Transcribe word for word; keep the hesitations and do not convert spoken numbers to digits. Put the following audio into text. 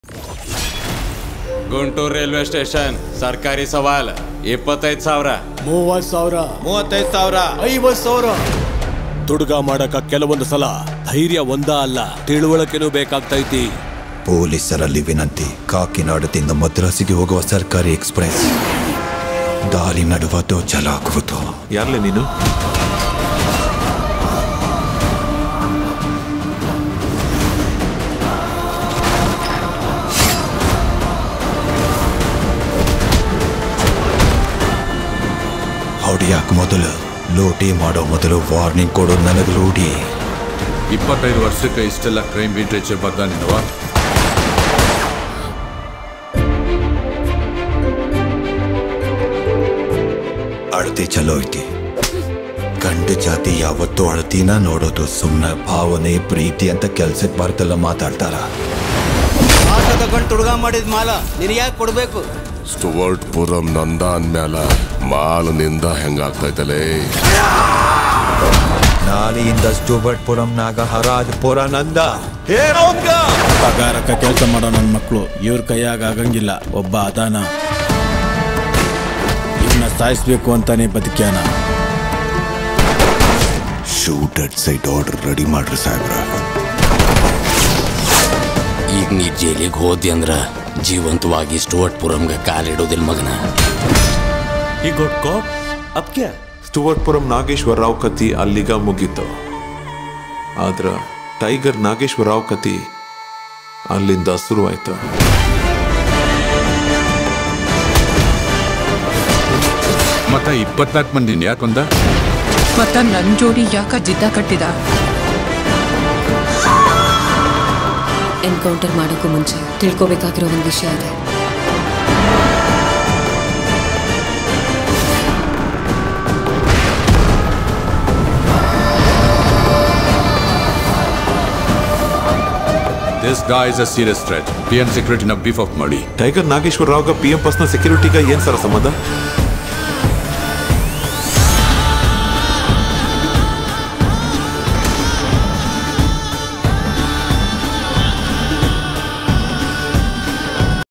Guntur railway station ಸರ್ಕಾರಿ ಸವಾಲ್ ಇಪ್ಪತ್ತೈದು ಸಾವಿರ ಮೂವತ್ತು ಸಾವಿರ ಮೂವತ್ತೈದು ಸಾವಿರ ಐವತ್ತು ಸಾವಿರ. ತುಡುಗ ಮಾಡಕ ಕೆಲವೊಂದು ಸಲ ಧೈರ್ಯ ಒಂದ ಅಲ್ಲ ತಿಳುವಳಿಕೆನೂ ಬೇಕಾಗ್ತೈತಿ. ಪೊಲೀಸರಲ್ಲಿ ವಿನಂತಿ. ಕಾಕಿನಾಡದಿಂದ ಮದ್ರಾಸಿಗೆ ಹೋಗುವ ಸರ್ಕಾರಿ ಎಕ್ಸ್ಪ್ರೆಸ್ ದಾರಿ ನಡುವುದು ಜಲಾಗುವುದು. ಯಾರ್ಲೆ ನೀನು? ಹೊಡಿಯಾಕ ಮೊದಲು ಲೂಟಿ ಮಾಡೋ ಮೊದಲು ವಾರ್ನಿಂಗ್ ಕೊಡೋ ನನಗೆ ಲೂಟಿ. ಇಪ್ಪತ್ತೈದು ವರ್ಷಕ್ಕೆ ಇಷ್ಟೆಲ್ಲ ಕ್ರೈಮ್ ಲಿಟ್ರೇಚರ್ ಬರ್ದ ನಿನ್ನವ? ಅಳತಿ ಚಲೋ ಐತಿ. ಗಂಡು ಜಾತಿ ಯಾವತ್ತೂ ಅಳತಿನ ನೋಡೋದು ಸುಮ್ಮನೆ ಭಾವನೆ ಪ್ರೀತಿ ಅಂತ ಕೆಲ್ಸಕ್ಕೆ ಬರ್ತಲ್ಲ ಮಾತಾಡ್ತಾರ. ಆಟ ತಗೊಂಡು ತುಡುಗ ಮಾಡಿದ ಮಾಲ ನಿನ್ ಯಾಕೆ ಕೊಡ್ಬೇಕು? ಸ್ಟುವರ್ಟ್ ಪುರಂ ನಂದ ಅಂದ್ಮ್ಯಾಲ ಮಾಲನಿಂದ ಹೆಂಗಾಗ್ತೈತಲೇ. ನಾಳೆಯಿಂದ ಸ್ಟುವರ್ಟ್ ಪುರಂನಾಗ ಹರಾಜ್ಪುರ ನಂದ. ಪಗಾರಕ್ಕ ಕೆಲಸ ಮಾಡೋ ನನ್ನ ಮಕ್ಕಳು ಇವ್ರ ಕೈಯಾಗ ಆಗಂಗಿಲ್ಲ. ಒಬ್ಬ ಅದಾನ, ಇವನ್ನ ಸಾಯಿಸ್ಬೇಕು ಅಂತಾನೆ ಬದುಕ್ಯಾನ. Shoot at sight order ready ಮಾಡ್ರಿ ಸಾಹೇಬ್ರ. ಈಗ ನೀ ಜೈಲಿಗೆ ಹೋದಿ ಅಂದ್ರ ಜೀವಂತವಾಗಿ ಸ್ಟುವರ್ಟ್ ಪುರಂಗ ಕಾಲಿಡೋದಿಲ್ಲ ಮಗನ. ಸ್ಟುವರ್ಟ್ ಪುರಂ ನಾಗೇಶ್ವರ ರಾವ್ ಕತಿ ಅಲ್ಲಿಗ ಮುಗೀತು. ಆದ್ರ ಟೈಗರ್ ನಾಗೇಶ್ವರ ರಾವ್ ಕತಿ ಅಲ್ಲಿಂದ ಶುರುವಾಯ್ತು. ಮತ್ತ ಇಪ್ಪತ್ನಾಲ್ಕು ಮಂದಿ ಯಾಕೆ ಬಂದ? ಮತ್ತ ನನ್ ಜೋಡಿ ಯಾಕ ಜಿದ್ದ ಕಟ್ಟಿದ? ಎನ್ಕೌಂಟರ್ ಮಾಡೋಕ್ಕೂ ಮುಂಚೆ ತಿಳ್ಕೋಬೇಕಾಗಿರೋ ಒಂದು ವಿಷಯ ಇದೆ. This guy is a serious threat. P M security na beef up ಮಾಡಿ. ಟೈಗರ್ ನಾಗೇಶ್ವರ ರಾವ್ಗ ಪಿ ಎಂ ಪರ್ಸನಲ್ ಸೆಕ್ಯೂರಿಟಿಗ ಏನ್ ಸರ ಸಂಬಂಧ?